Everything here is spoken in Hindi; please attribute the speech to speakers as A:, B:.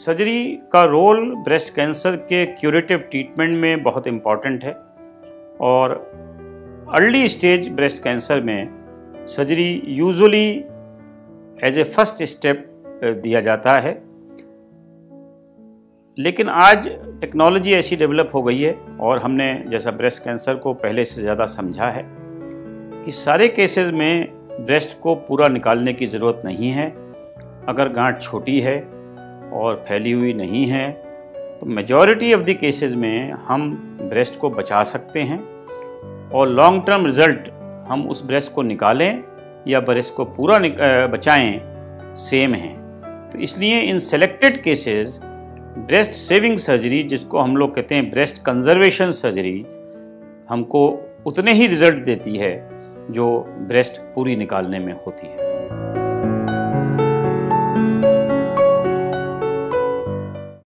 A: सर्जरी का रोल ब्रेस्ट कैंसर के क्यूरेटिव ट्रीटमेंट में बहुत इम्पॉर्टेंट है और अर्ली स्टेज ब्रेस्ट कैंसर में surgery usually as a first step दिया जाता है। लेकिन आज टेक्नोलॉजी ऐसी डेवलप हो गई है और हमने जैसा ब्रेस्ट कैंसर को पहले से ज़्यादा समझा है कि सारे केसेस में ब्रेस्ट को पूरा निकालने की ज़रूरत नहीं है। अगर गांठ छोटी है और फैली हुई नहीं है तो मेजॉरिटी ऑफ द केसेस में हम ब्रेस्ट को बचा सकते हैं और लॉन्ग टर्म रिज़ल्ट हम उस ब्रेस्ट को निकालें या ब्रेस्ट को पूरा बचाएं सेम हैं। तो इसलिए इन selected cases breast saving surgery, जिसको हम लोग कहते हैं ब्रेस्ट कंजर्वेशन सर्जरी, हमको उतने ही रिजल्ट देती है जो ब्रेस्ट पूरी निकालने में होती है।